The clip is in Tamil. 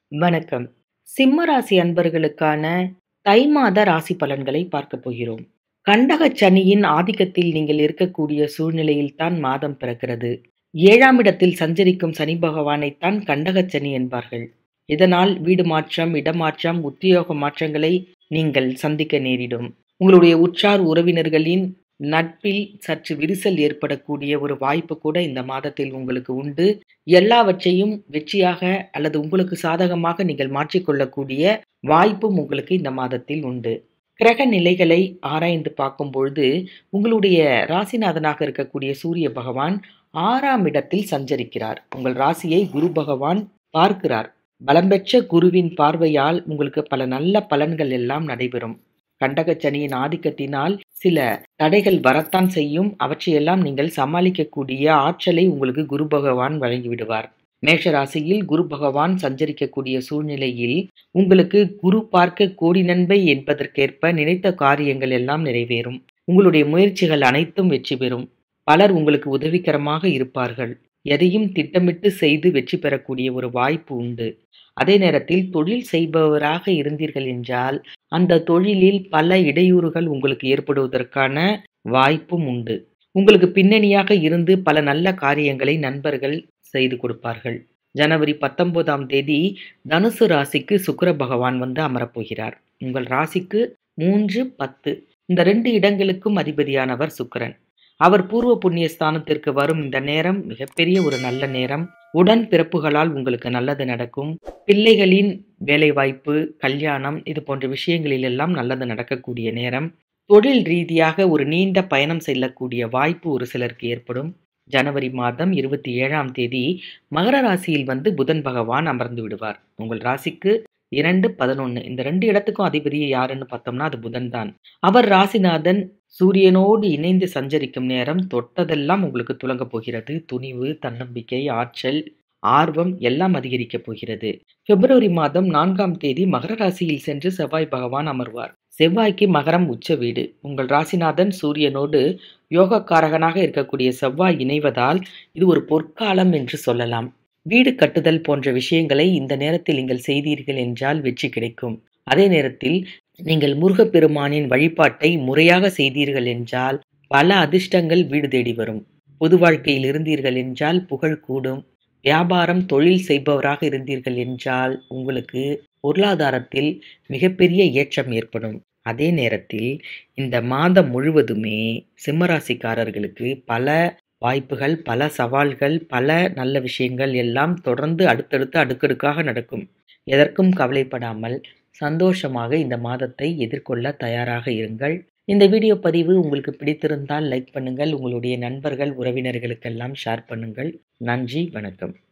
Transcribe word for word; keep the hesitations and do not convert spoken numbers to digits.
வணக்கம். சிம்ம ராசி அன்பர்களுக்கான தை மாத ராசி பலன்களை பார்க்கப் போகிறோம். கண்டகச் சனியின் ஆதிக்கத்தில் நீங்கள் இருக்கக்கூடிய சூழ்நிலையில் தான் மாதம் பிறக்கிறது. ஏழாம் இடத்தில் சஞ்சரிக்கும் சனி பகவானைத்தான் கண்டகச் சனி என்பார்கள். இதனால் வீடு மாற்றம், இடமாற்றம், உத்தியோக மாற்றங்களை நீங்கள் சந்திக்க நேரிடும். உங்களுடைய உற்றார் உறவினர்களின் நட்பில் சற்று விரிசல் ஏற்படக்கூடிய ஒரு வாய்ப்பு கூட இந்த மாதத்தில் உங்களுக்கு உண்டு. எல்லாவற்றையும் வெற்றியாக அல்லது உங்களுக்கு சாதகமாக நீங்கள் மாற்றிக்கொள்ளக்கூடிய வாய்ப்பும் உங்களுக்கு இந்த மாதத்தில் உண்டு. கிரக நிலைகளை ஆராய்ந்து பார்க்கும் பொழுது, உங்களுடைய ராசிநாதனாக இருக்கக்கூடிய சூரிய பகவான் ஆறாம் இடத்தில் சஞ்சரிக்கிறார். உங்கள் ராசியை குரு பகவான் பார்க்கிறார். பலம் பெற்ற குருவின் பார்வையால் உங்களுக்கு பல நல்ல பலன்கள் எல்லாம் நடைபெறும். கண்டகச் சனியின் ஆதிக்கத்தினால் சில தடைகள் வரத்தான் செய்யும். அவற்றையெல்லாம் நீங்கள் சமாளிக்கக்கூடிய ஆற்றலை உங்களுக்கு குரு பகவான் வழங்கிவிடுவார். மேஷ ராசியில் குரு பகவான் சஞ்சரிக்கக்கூடிய சூழ்நிலையில் உங்களுக்கு குரு பார்க்க கோடி நன்மை என்பதற்கேற்ப நினைத்த காரியங்கள் எல்லாம் நிறைவேறும். உங்களுடைய முயற்சிகள் அனைத்தும் வெற்றி பெறும். பலர் உங்களுக்கு உதவிகரமாக இருப்பார்கள். எதையும் திட்டமிட்டு செய்து வெற்றி பெறக்கூடிய ஒரு வாய்ப்பு உண்டு. அதே நேரத்தில் தொழில் செய்பவராக இருந்தீர்கள் என்றால் அந்த தொழிலில் பல இடையூறுகள் உங்களுக்கு ஏற்படுவதற்கான வாய்ப்பும் உண்டு. உங்களுக்கு பின்னணியாக இருந்து பல நல்ல காரியங்களை நண்பர்கள் செய்து கொடுப்பார்கள். ஜனவரி பத்தொன்பதாம் தேதி தனுசு ராசிக்கு சுக்கிர பகவான் வந்து அமரப்போகிறார். உங்கள் ராசிக்கு மூன்று பத்து இந்த ரெண்டு இடங்களுக்கும் அதிபதியானவர் சுக்கிரன். அவர் பூர்வ புண்ணிய ஸ்தானத்திற்கு வரும் இந்த நேரம் மிகப்பெரிய ஒரு நல்ல நேரம். உடன் பிறப்புகளால் உங்களுக்கு நல்லது நடக்கும். பிள்ளைகளின் வேலைவாய்ப்பு, கல்யாணம் இது போன்ற விஷயங்களில் எல்லாம் நல்லது நடக்கக்கூடிய நேரம். தொழில் ரீதியாக ஒரு நீண்ட பயணம் செல்லக்கூடிய வாய்ப்பு ஒரு சிலருக்கு ஏற்படும். ஜனவரி மாதம் இருபத்தி ஏழாம் தேதி மகர ராசியில் வந்து புதன் பகவான் அமர்ந்து விடுவார். உங்கள் ராசிக்கு இரண்டு பதினொன்று இந்த ரெண்டு இடத்துக்கும் அதிபதி யாருன்னு பார்த்தோம்னா அது புதன் தான். அவர் ராசிநாதன் சூரியனோடு இணைந்து சஞ்சரிக்கும் நேரம் தொட்டதெல்லாம் உங்களுக்கு துலங்க போகிறது. துணிவு, தன்னம்பிக்கை, ஆற்றல், ஆர்வம் எல்லாம் அதிகரிக்க போகிறது. பிப்ரவரி மாதம் நான்காம் தேதி மகர ராசியில் சென்று செவ்வாய் பகவான் அமர்வார். செவ்வாய்க்கு மகரம் உச்ச வீடு. உங்கள் ராசிநாதன் சூரியனோடு யோகக்காரகனாக இருக்கக்கூடிய செவ்வாய் இணைவதால் இது ஒரு பொற்காலம் என்று சொல்லலாம். வீடு கட்டுதல் போன்ற விஷயங்களை இந்த நேரத்தில் நீங்கள் செய்தீர்கள் என்றால் வெற்றி கிடைக்கும். அதே நேரத்தில் நீங்கள் முருகப்பெருமானின் வழிபாட்டை முறையாக செய்தீர்கள் என்றால் பல அதிர்ஷ்டங்கள் வீடு தேடி வரும். பொது வாழ்க்கையில் இருந்தீர்கள் என்றால் புகழ் கூடும். வியாபாரம், தொழில் செய்பவராக இருந்தீர்கள் என்றால் உங்களுக்கு பொருளாதாரத்தில் மிகப்பெரிய ஏற்றம் ஏற்படும். அதே நேரத்தில் இந்த மாதம் முழுவதுமே சிம்மராசிக்காரர்களுக்கு பல வாய்ப்புகள், பல சவால்கள், பல நல்ல விஷயங்கள் எல்லாம் தொடர்ந்து அடுத்தடுத்து அடுக்கடுக்காக நடக்கும். எதற்கும் கவலைப்படாமல் சந்தோஷமாக இந்த மாதத்தை எதிர்கொள்ள தயாராக இருங்கள். இந்த வீடியோ பதிவு உங்களுக்கு பிடித்திருந்தால் லைக் பண்ணுங்கள். உங்களுடைய நண்பர்கள், உறவினர்களுக்கெல்லாம் ஷேர் பண்ணுங்கள். நன்றி, வணக்கம்.